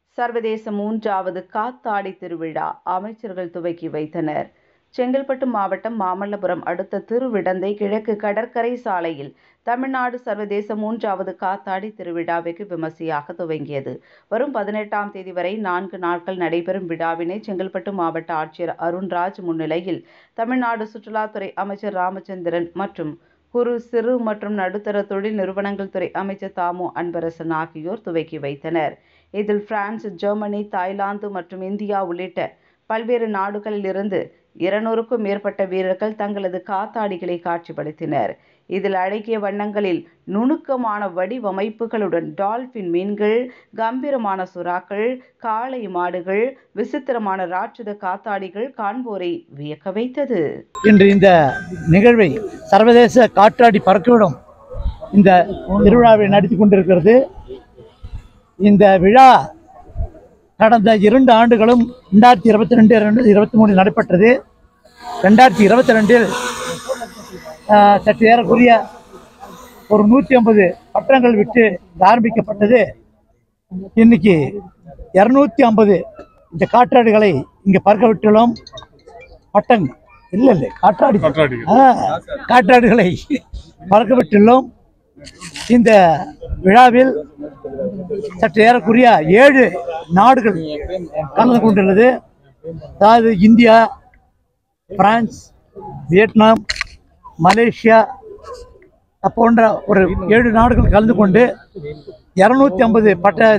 சர்வதேச 3வது காத்தாடி திருவிழா அமைச்சர்கள் துவக்கி வைத்தனர். செங்கல்பட்டு மாவட்டம் மாமல்லபுரம் அடுத்த திருவிடந்தை கிழக்கு கடற்கரை சாலையில் தமிழ்நாடு சர்வதேச 3வது காத்தாடி திருவிழா வெகு விமர்சையாக துவங்கியது. வரும் 18ஆம் தேதி வரை 4 நாட்கள் நடைபெறும் விழாவினை செங்கல்பட்டு மாவட்ட ஆட்சியர் அருண்ராஜ் முன்னிலையில் தமிழ்நாடு சுற்றுலாத்துறை அமைச்சர் ராமச்சந்திரன் மற்றும் குறு, சிறு மற்றும் நடுத்தர தொழில் நிறுவனங்கள் துறை அமைச்சர் தாமு அன்பரசன் ஆகியோர் துவக்கி வைத்தனர். இதில் பிரான்ஸ், ஜெர்மனி, தாய்லாந்து மற்றும் இந்தியா உள்ளிட்ட பல்வேறு நாடுகளில் இருந்து 200க்கும் மேற்பட்ட வீரர்கள் தங்களது காத்தாடிகளை காட்சிப்படுத்தினர். இதில் அழகிய வண்ணங்களில் நுணுக்கமான வடிவமைப்புகளுடன் டால்பின் மீன்கள், கம்பீரமான சுறாக்கள், காளை மாடுகள், விசித்திரமான ராட்சத காத்தாடிகள் காண்போரை வியக்க வைத்தது. இன்று இந்த நிகழ்வை சர்வதேச காற்றாடி பறக்கவிடும் இந்த திருவிழாவை நடத்தி கொண்டிருக்கிறது. இந்த விழா கடந்த 2 ஆண்டுகளும் 2022-23 நடைபெற்றது. 2022இல் சற்று ஏறக்குரிய ஒரு 150 பட்டங்கள் விட்டு ஆரம்பிக்கப்பட்டது. இன்னைக்கு 250 இந்த காற்றாடிகளை இங்கே பறக்க விட்டுள்ளோம். காற்றாடிகளை பறக்க விட்டுள்ளோம். இந்த விழாவில் சற்று ஏறக்குரிய 7 நாடுகள் கலந்து கொண்டுள்ளது. அதாவது இந்தியா, பிரான்ஸ், வியட்நாம், மலேசியா போன்ற ஒரு 7 நாடுகள் கலந்து கொண்டு 250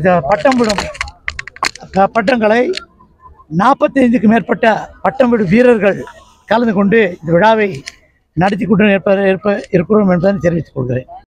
பட்டங்களை 45க்கும் மேற்பட்ட பட்டம் விடும் வீரர்கள் கலந்து கொண்டு இந்த விழாவை நடத்தி கொண்டு இருக்கிறோம் என்பதை தெரிவித்துக் கொள்கிறேன்.